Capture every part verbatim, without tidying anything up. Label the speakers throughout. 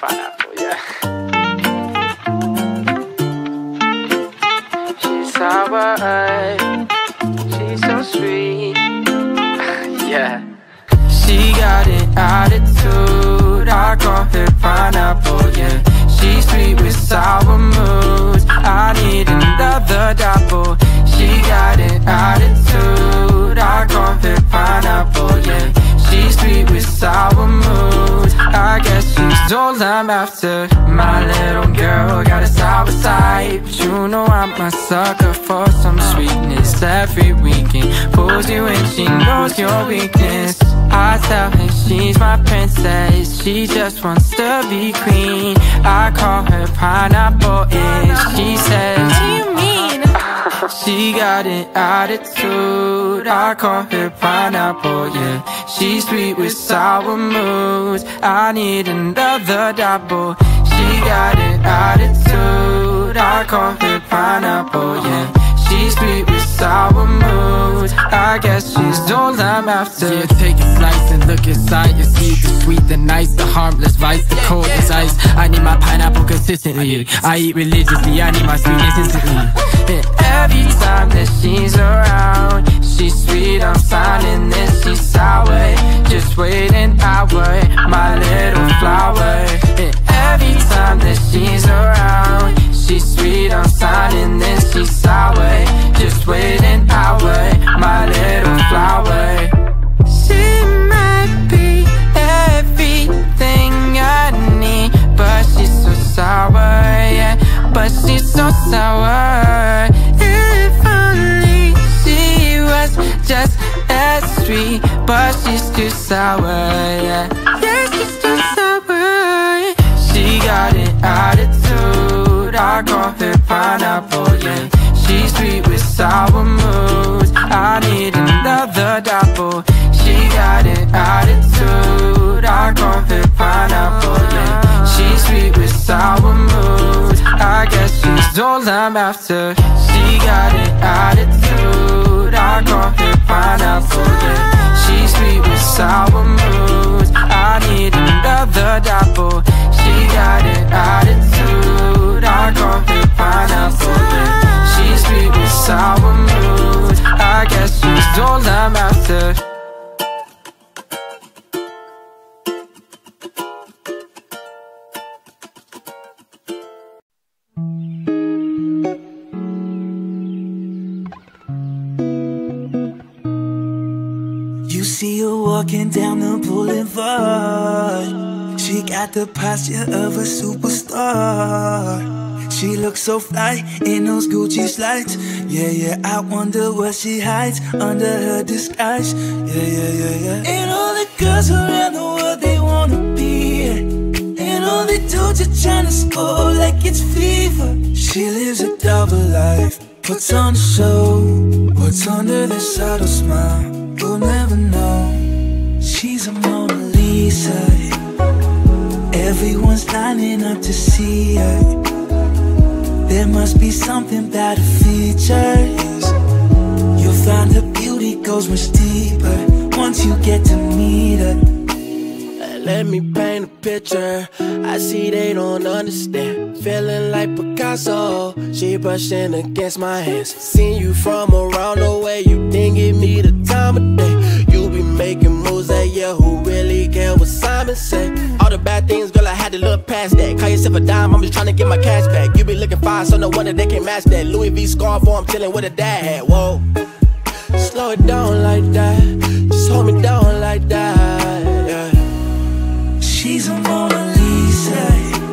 Speaker 1: pineapple, yeah. She's sour, she's so sweet, yeah. She got an attitude, I call her pineapple, yeah. She's sweet with sour moods, I need another double. She got an attitude, I call her pineapple, yeah. She's sweet with sour moods, I guess she's all I'm after. My little girl got a sour side, but you know I'm a sucker for some sweetness. Every weekend pulls you in, she knows your weakness. I tell her she's my princess, she just wants to be queen. I call her pineapple and she says, what do you mean? She got an attitude, I call her pineapple, yeah. She's sweet with sour moods, I need another double. She got an attitude, I call her pineapple, yeah. She's sweet with sour moods, I guess she's all I'm after.
Speaker 2: Yeah, take a slice and look inside. You see the sweet, the nice, the harmless vice, the cold as ice. I need my pineapple consistently, I eat religiously, I need my sweetness instantly.
Speaker 1: And every time that she's around, she's sweet, I'm silent, then she's sour. Just wait an hour, my little flower. And every time that she's around, she's sweet, I'm silent, then she's sour. Just wait an hour, my little flower. She might be everything I need, but she's so sour, yeah. But she's so sour. If only she was just as sweet, but she's too sour, yeah. Yeah, she's too sour. She got an attitude, I call her pineapple, yeah. She's sweet with sour moods, I need another double. She got an attitude, I call her pineapple, yeah. She's sweet with sour moods, I guess she's all I'm after. She got an attitude, I call her pineapple, yeah. She's sweet with sour moods, I need another double. She got an attitude, I call her pineapple, yeah. She's sweet with sour moods, I guess she's all I'm after.
Speaker 3: You see her walking down the boulevard. She got the posture of a superstar. She looks so fly in those Gucci slides. Yeah, yeah, I wonder what she hides under her disguise. Yeah, yeah, yeah, yeah. And all the girls around the world, they wanna be her. And all they do just tryna score like it's FIFA. She lives a double life, puts on a show. What's under this subtle smile, we'll never know. She's a Mona Lisa, everyone's lining up to see her. There must be something about her features. You'll find her beauty goes much deeper once you get to meet her.
Speaker 4: Let me paint a picture, I see they don't understand. Feeling like Picasso, she brushing against my hands. Seen you from around the way, you didn't give me the time of day. You be making moves that, yeah, who really care what Simon say? All the bad things, girl, I had to look past that. Call yourself a dime, I'm just trying to get my cash back. You be looking fine, so no wonder they can't match that. Louis V scarf, or I'm chilling with a dad hat, whoa. Slow it down like that, just hold me down like that, yeah.
Speaker 3: She's a Mona Lisa,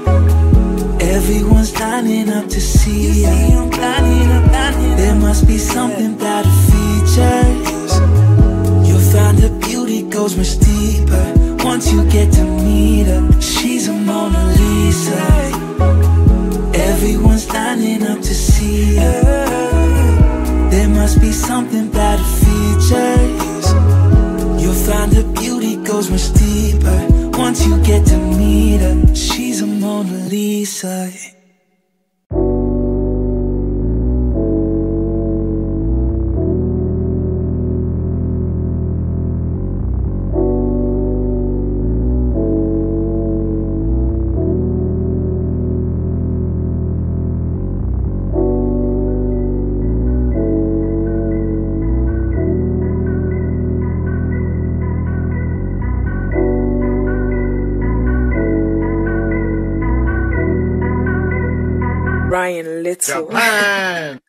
Speaker 3: everyone's lining up to see her. There must be something about her features. You'll find her beauty goes much deeper once you get to meet her. She's a Mona Lisa, everyone's lining up to see her. There must be something about her features. You'll find her beauty goes much deeper once you get to meet her. She's a Mona Lisa.
Speaker 5: little.
Speaker 6: Japan.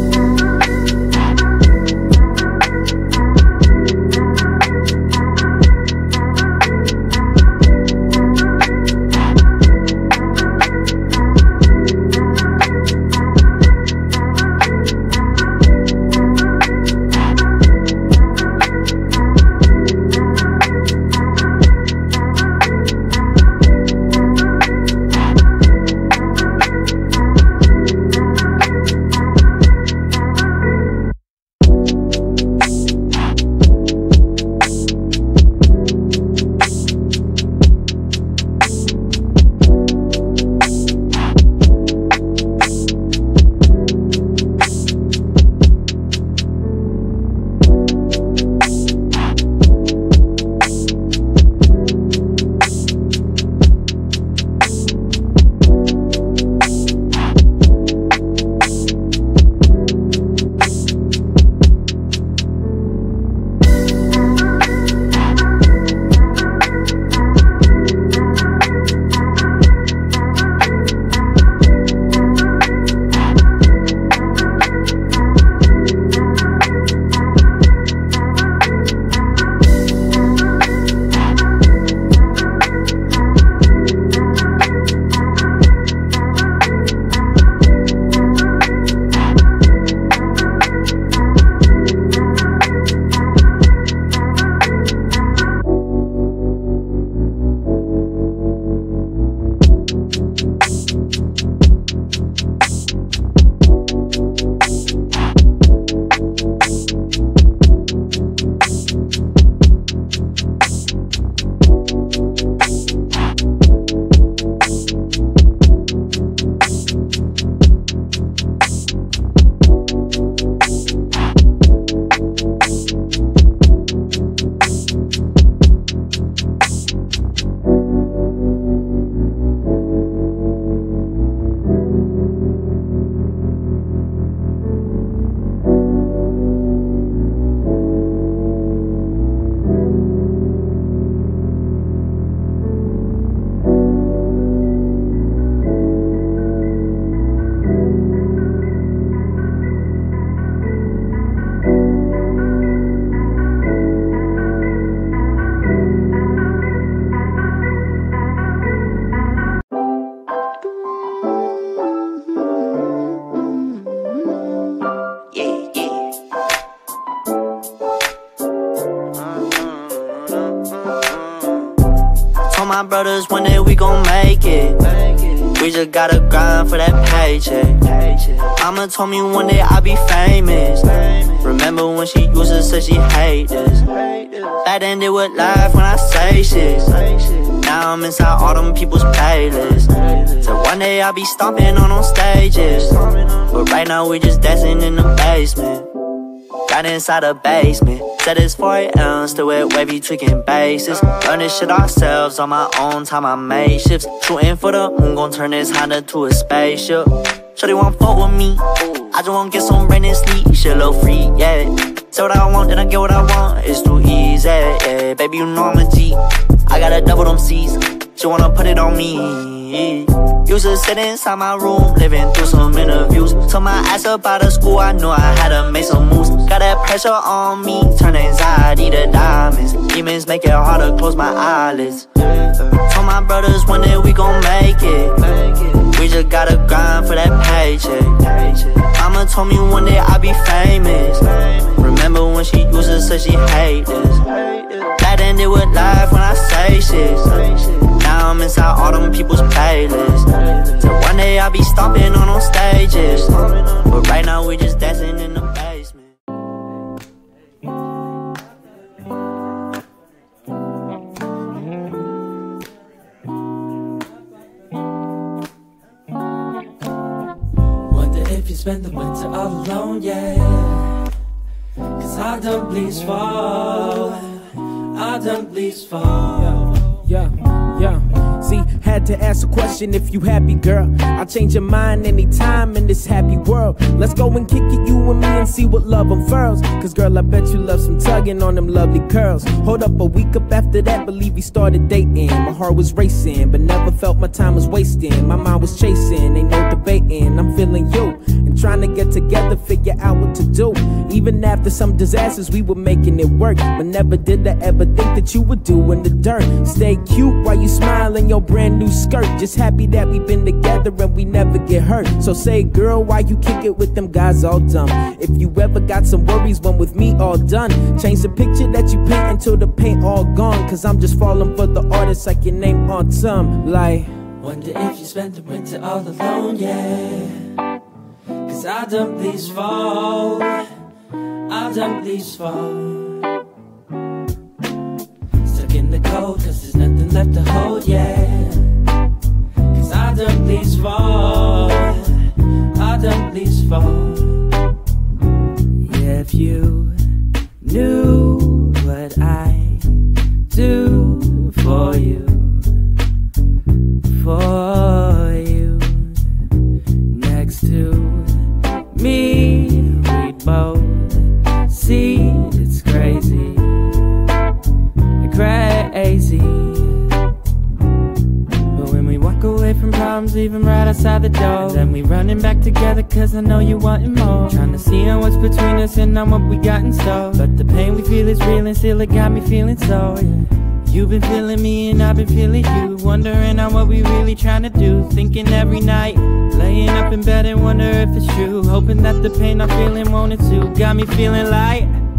Speaker 7: My brothers, one day we gon' make it. We just gotta grind for that paycheck. Mama told me one day I'll be famous. Remember when she used to say she hate this? Back then they would laugh when I say shit. Now I'm inside all them people's playlists. So one day I'll be stomping on those stages. But right now we just dancing in the basement. Right inside the basement. Said it's four A M, still with wavy tweaking bases. Learn this shit ourselves on my own time, I made shifts. Shooting for the moon, gon' turn this Honda to a spaceship. Shorty won't fuck with me, I just wanna get some rain and sleep. Shit a little free, yeah. Say what I want, then I get what I want. It's too easy, yeah. Baby, you know I'm a G. I gotta double them C's. She wanna put it on me. Used to sit inside my room, living through some interviews. Took my ass up out of school, I knew I had to make some moves. Got that pressure on me, turn anxiety to diamonds. Demons make it hard to close my eyelids. Told my brothers one day we gon' make it. We just gotta grind for that paycheck. Mama told me one day I'll be famous. Remember when she used to say she hate this? Back then they would laugh when I say shit. Now I'm inside all them people's playlists. So one day I'll be stomping on those stages. But right now we just dancing in the basement.
Speaker 8: Wonder if you spend the winter all alone, yeah. Cause I don't please fall, I don't please fall.
Speaker 9: Yeah, yeah. See, had to ask a question if you happy, girl. I'll change your mind anytime in this happy world. Let's go and kick it, you and me, and see what love unfurls. Cause girl, I bet you love some tugging on them lovely curls. Hold up, a week up after that, believe we started dating. My heart was racing, but never felt my time was wasting. My mind was chasing, ain't no debating, I'm feeling you. trying to get together, figure out what to do. Even after some disasters, we were making it work. But never did I ever think that you would do in the dirt. Stay cute while you smile in your brand new skirt. Just happy that we've been together and we never get hurt. So say, girl, why you kick it with them guys all dumb? If you ever got some worries when with me all done, change the picture that you paint until the paint all gone. Cause I'm just falling for the artist like your name on some. Like,
Speaker 8: wonder if you spent the winter all alone, yeah. Cause I don't please fall, I don't please fall. Stuck in the cold cause there's nothing left to hold, yeah. Cause I don't please fall, I don't please fall. Yeah, if you knew what I do for you, for you, next to me, we both see it's crazy, crazy. But when we walk away from problems, leaving right outside the door, and then we running back together cause I know you wanting more. Trying to see on what's between us and on what we got in store. But the pain we feel is real and still it got me feeling so, yeah. You've been feeling me and I've been feeling you, wondering on what we really trying to do. Thinking every night, laying up in bed and wonder if it's true. Hoping that the pain I'm feeling won't it too. Got me feeling like